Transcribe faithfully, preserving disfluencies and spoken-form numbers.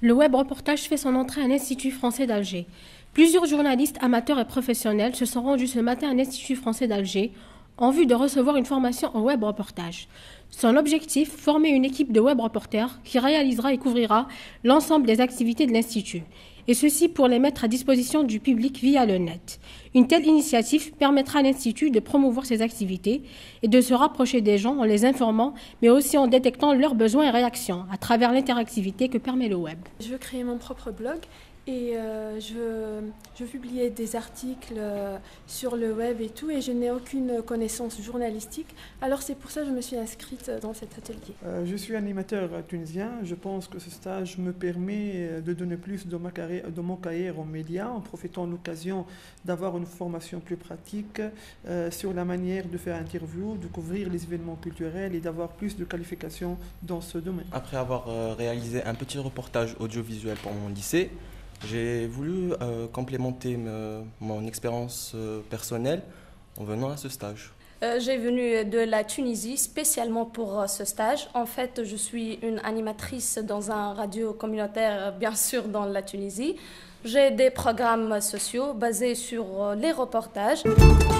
le web reportage fait son entrée à l'Institut français d'Alger. Plusieurs journalistes amateurs et professionnels se sont rendus ce matin à l'Institut français d'Alger en vue de recevoir une formation en web reportage. Son objectif, former une équipe de web reporters qui réalisera et couvrira l'ensemble des activités de l'Institut, et ceci pour les mettre à disposition du public via le net. Une telle initiative permettra à l'Institut de promouvoir ses activités et de se rapprocher des gens en les informant, mais aussi en détectant leurs besoins et réactions à travers l'interactivité que permet le web. Je veux créer mon propre blog et euh, je, veux, je veux publier des articles euh, sur le web et tout, et je n'ai aucune connaissance journalistique. Alors c'est pour ça que je me suis inscrite dans cet atelier. Euh, je suis animateur tunisien. Je pense que ce stage me permet de donner plus de, ma carrière, de mon carrière en médias, en profitant de l'occasion d'avoir une formation plus pratique euh, sur la manière de faire interview, de couvrir les événements culturels et d'avoir plus de qualifications dans ce domaine. Après avoir euh, réalisé un petit reportage audiovisuel pour mon lycée, j'ai voulu euh, complémenter me, mon expérience euh, personnelle en venant à ce stage. Euh, j'ai venu de la Tunisie spécialement pour euh, ce stage. En fait, je suis une animatrice dans un radio communautaire, bien sûr, dans la Tunisie. J'ai des programmes sociaux basés sur euh, les reportages.